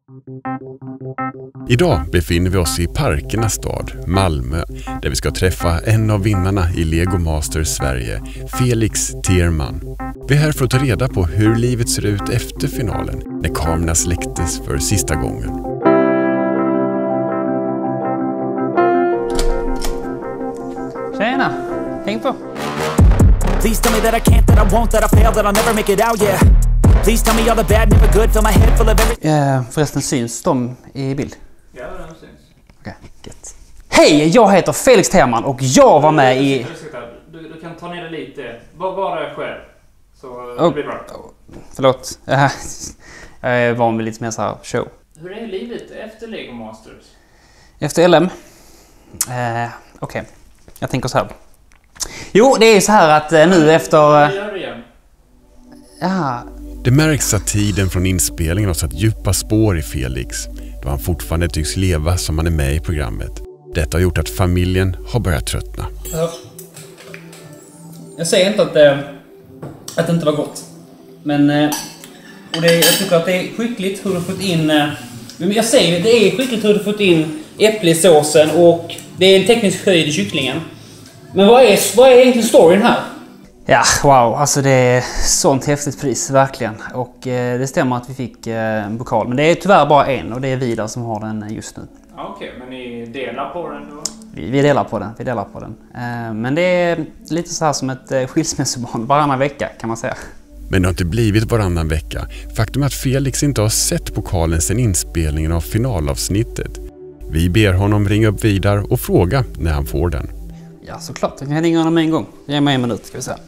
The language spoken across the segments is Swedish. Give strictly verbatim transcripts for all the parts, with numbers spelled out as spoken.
Idag befinner vi oss i parkernas stad, Malmö, där vi ska träffa en av vinnarna i Lego Masters Sverige, Felix Thiermann. Vi är här för att ta reda på hur livet ser ut efter finalen, när kamerorna släcktes för sista gången. Tjena, häng på! Please tell me that I can't, that I won't, that I fail, that I'll never make it out, yeah. Please tell me all the bad, never good, fill my head full of every... Eh, förresten, syns de i bild? Ja, de syns. Okej, okay, gött. Hej, jag heter Felix Thiermann och jag var med i... Du, du kan ta ner det lite, bara vara själv, så oh, det blir bra. Oh, förlåt, jag är van vid lite mer så här show. Hur är livet efter Lego Masters? Efter L M? Eh, Okej, okay. Jag tänker så här. Jo, det är så här att eh, nu efter... Vi gör det igen. Ja... Det märks att tiden från inspelningen har satt djupa spår i Felix, då han fortfarande tycks leva som han är med i programmet. Detta har gjort att familjen har börjat tröttna. Jag säger inte att, äh, att det inte var gott. Men äh, och det, jag tycker att det är skickligt hur du fått in... Äh, jag säger det är skickligt hur du fått in äpple i såsen och det är en teknisk höjd i kycklingen. Men vad är, vad är egentligen storyn här? Ja, wow. Alltså det är sånt häftigt pris, verkligen. Och eh, det stämmer att vi fick eh, en pokal. Men det är tyvärr bara en och det är Vidar som har den just nu. Okej, okay, men ni delar på den då? Vi, vi delar på den, vi delar på den. Eh, men det är lite så här som ett eh, skilsmässobarn varannan vecka kan man säga. Men det har inte blivit varannan vecka. Faktum är att Felix inte har sett pokalen sedan inspelningen av finalavsnittet. Vi ber honom ringa upp Vidar och fråga när han får den. Ja, såklart. Jag kan ringa honom en gång. Ge mig en minut, ska vi säga.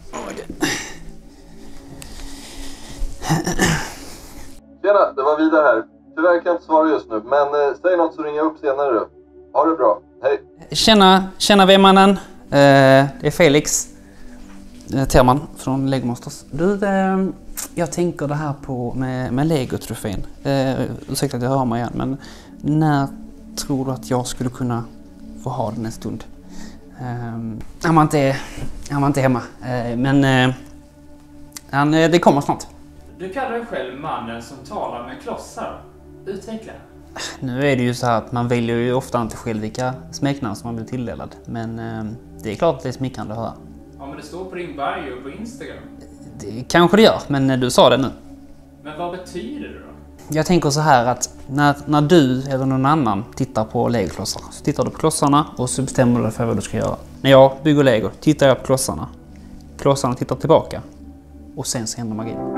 Tjena, det var Vidar här. Tyvärr kan jag inte svara just nu, men eh, säg något så ringer jag upp senare du. Ha det bra. Hej. Tjena, tjena V-mannen. Eh, det är Felix eh, Thiermann från Lego Masters. Du, eh, jag tänker det här på med, med Lego-trofén. Eh, ursäkta att jag hör mig igen, men när tror du att jag skulle kunna få ha den en stund? Um, han var inte, han var inte hemma, uh, men uh, han, uh, det kommer snart. Du kallar dig själv mannen som talar med klossar. Utveckla. Nu är det ju så här att man väljer ju ofta inte själv vilka smeknamn som man blir tilldelad. Men uh, det är klart att det är smickrande att höra. Ja, men det står på din bio på Instagram. Det kanske det gör, men uh, du sa det nu. Men vad betyder det då? Jag tänker så här att när, när du eller någon annan tittar på Lego-klossar så tittar du på klossarna och så bestämmer du för vad du ska göra. När jag bygger Lego tittar jag på klossarna. Klossarna tittar tillbaka. Och sen så händer magin.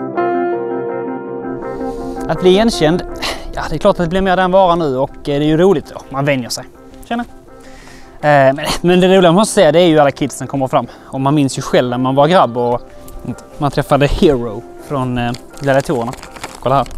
Att bli igenkänd, ja det är klart att det blir mer den vara nu och det är ju roligt då. Man vänjer sig. Känner? Eh, men, men det roliga man måste säga det är ju alla kids som kommer fram. Och man minns ju själv när man var grabb och man träffade Hero från eh, gladiatorerna. Kolla här.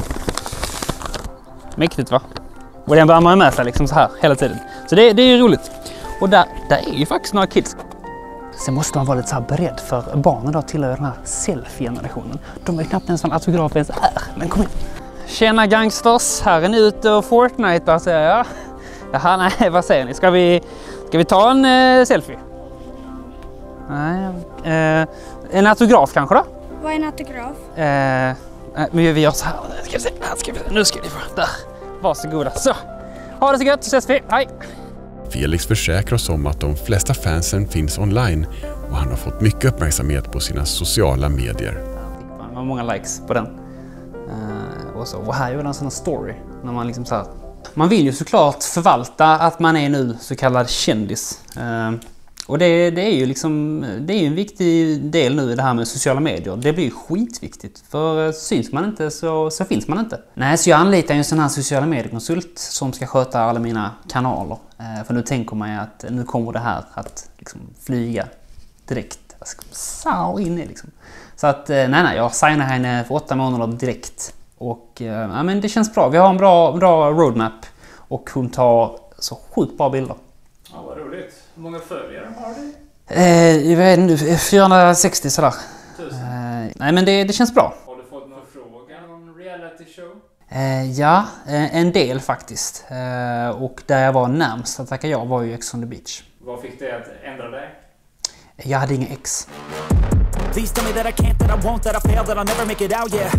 Mäktigt va? Och den bär man med sig liksom så här hela tiden. Så det, det är ju roligt. Och där, där är ju faktiskt några kids. Sen måste man vara lite så här beredd för barnen då tillhör den här selfie-generationen. De är knappt ens en autograf ens är. Men kom in. Tjena gangsters, här är ni ute och Fortnite säger jag. Jaha, nej, vad säger ni? Ska vi, ska vi ta en eh, selfie? Nej, eh, en autograf kanske då? Vad är en autograf? Eh, men vi gör så här. Ska vi se, ska vi se. Nu ska vi få. Där. Varsågoda. Så. Ha det så gött, så ses vi. Hej. Felix försäkrar oss om att de flesta fansen finns online och han har fått mycket uppmärksamhet på sina sociala medier. Det var många likes på den. Uh, och, så. och här är ju en sån här story. När man, liksom så här, man vill ju såklart förvalta att man är nu så kallad kändis. Uh, och det, det är ju liksom, det är ju en viktig del nu i det här med sociala medier. Det blir ju skitviktigt. För syns man inte så, så finns man inte. Nej, så jag anlitar ju en sån här sociala mediekonsult som ska sköta alla mina kanaler. Uh, för nu tänker man ju att nu kommer det här att liksom flyga direkt. Så in i liksom. Så att nej, nej, jag signar henne för åtta månader direkt. Och ja, men det känns bra. Vi har en bra, bra roadmap. Och hon tar så sjukt bra bilder. Ja, vad roligt. Hur många följare har du? Eh, jag vet inte, fyrahundrasextio sådär. Tusen? Eh, nej, men det, det känns bra. Har du fått någon fråga om reality show? Eh, ja, eh, en del faktiskt. Eh, och där jag var närmst att tacka ja var ju Ex on the Beach. Vad fick det att ändra dig? Jag hade inga ex. Please tell me that I can't, that I won't, that I fail, that I'll never make it out, yeah.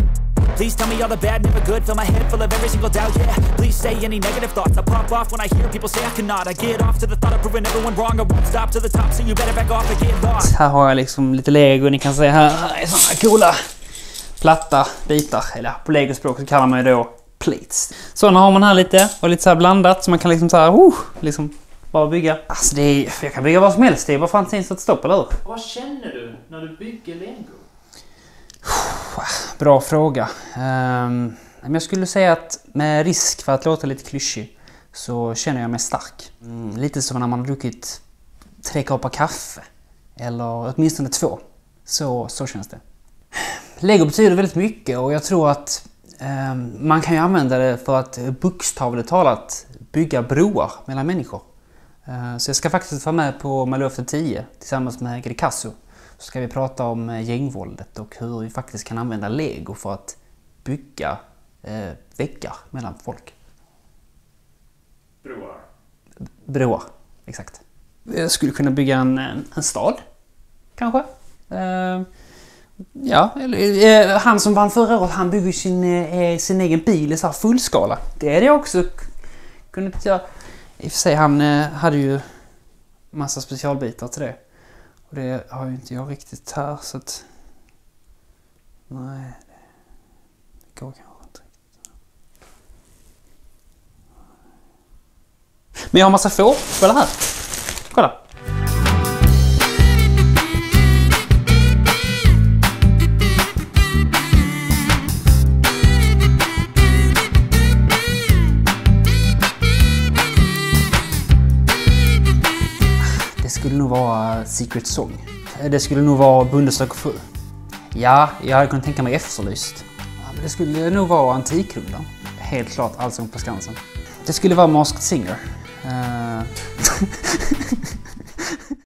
Please tell me all the bad, never good. Fill my head full of every single doubt, yeah. Please say any negative thoughts. I pop off when I hear people say I cannot. I get off to the thought of proving everyone wrong. I won't stop to the top, so you better back off and get lost. Här har jag liksom lite Lego. Ni kan se här, här är såna coola platta bitar. Eller på Lego-språk så kallar man ju då plates. Sådana har man här lite och lite så här blandat så man kan liksom så här, oh, liksom bara bygga. Alltså det är, jag kan bygga vad som helst. Det är bara fan finns ett stopp, eller hur? Vad känner du när du bygger Lego? Bra fråga. Um, jag skulle säga att med risk för att låta lite klyschig så känner jag mig stark. Mm, lite som när man har druckit tre koppar kaffe. Eller åtminstone två. Så, så känns det. Lego betyder väldigt mycket och jag tror att um, man kan ju använda det för att bokstavligt talat bygga broar mellan människor. Uh, så jag ska faktiskt vara med på Malå efter tio tillsammans med Greekazo. Så ska vi prata om gängvåldet och hur vi faktiskt kan använda Lego för att bygga eh, väggar mellan folk. Broar. Broar, exakt. Jag skulle kunna bygga en, en, en stad, kanske. Eh, ja, eller, eh, han som vann förra året, han bygger sin, eh, sin egen bil i så här fullskala. Det är det också kunnat göra. I och för sig, han eh, hade ju massa specialbitar till det. Och det har ju inte jag riktigt här, så att... Nej, det går kanske inte riktigt. Men jag har massa får. Kolla här. Kolla. Det skulle nog vara Secret Song. Det skulle nog vara Bundesliga för. Ja, jag hade kunnat tänka mig Efterlyst. Ja, men det skulle nog vara Antikrundan. Helt klart Allsång på Skansen. Det skulle vara Masked Singer. Uh...